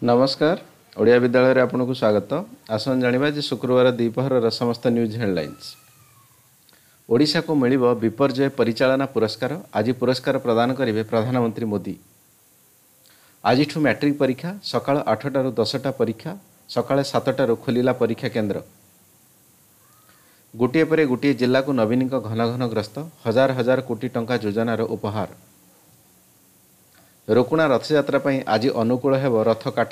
नमस्कार। ओडिया विद्यालय आपन को स्वागत। आसन जानिबा जे शुक्रवार द्विपहर समस्त न्यूज हेडलाइंस। ओडिशा को मिलिबो विपर्यय परिचालना पुरस्कार। आज पुरस्कार प्रदान करेंगे प्रधानमंत्री मोदी। आज मैट्रिक परीक्षा सकाळ 8टारू 10टा परीक्षा सकाळ 7टारू खोलिला परीक्षा केन्द्र। गोटे पर गोटे जिला को नवीन घन घन ग्रस्त हजार हजार कोटी टंका योजनार उपहार। रोकुणा रथयात्रा आज अनुकूल हेब रथ काठ।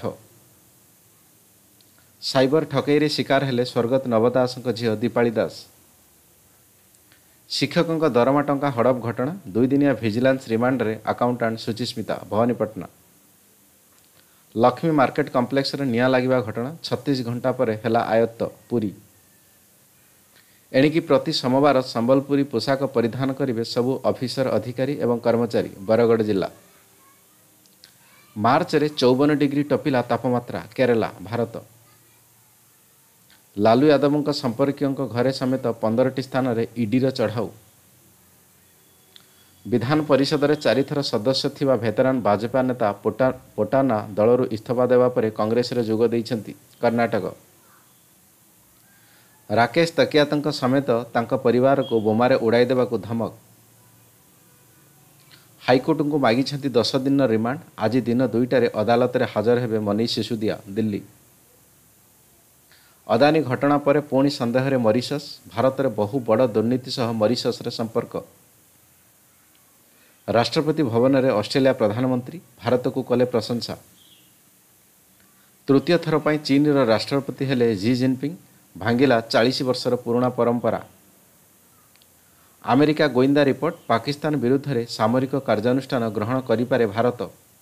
साइबर ठकई शिकार हेले स्वर्गत नवदास झील दीपाली दास। शिक्षकों दरमा टंका हड़प घटना 2 दिनिया vigilance remand accountant Suchismita Bhawanipatna. Lakshmi market complex निया लगिबा घटना 36 घंटा पर हेला आयत्त पुरी। एणिकी प्रति सोमवार संबलपुरी पोशाक परिधान करेंगे सबु ऑफिसर अधिकारी एवं कर्मचारी। बरगढ़ जिला मार्च रे 54 डिग्री टपिला तापमात्रा केरला भारत। लालू यादव संपर्कियों घरे समेत 15टी स्थान रे ईडीर चढ़ाऊ। विधान परिषद रे 4 थर सदस्य थिबा भेतरान भाजपा नेता पोटाना दलरू इस्तीफा देवा परे कांग्रेस रे जोग दैछंती कर्नाटक। राकेश तकियातंक समेत तांका परिवार को बोमारे उड़ाई देवा को धमक। हाईकोर्ट को मागी 10 दिन रिमांड। आज दिन 2टारे अदालत रे हाजर हेबे मनीष सिसोदिया दिल्ली। अदानी घटना पर पुणी संदेह रे मॉरिशस। भारत रे बहु बड़ दुर्नीति सह मॉरिशस रे संपर्क। राष्ट्रपति भवन रे ऑस्ट्रेलिया प्रधानमंत्री भारत को कले प्रशंसा। तृतीय थर पर चीन रो राष्ट्रपति हेले जी जिनपिंग। भांगिला 40 वर्षर पुराना परंपरा। अमेरिका गोइंदा रिपोर्ट पाकिस्तान विरुद्ध रे सामरिक कार्यानुष्ठान ग्रहण करिपारे भारत।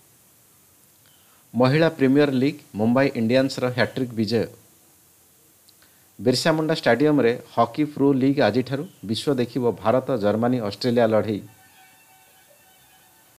महिला प्रीमियर लीग मुंबई इंडियंस रो हैट्रिक विजय। बिरसा मुंडा स्टेडियम रे हॉकी प्रो लीग आज विश्व देखिबो भारत जर्मनी ऑस्ट्रेलिया लड़ई।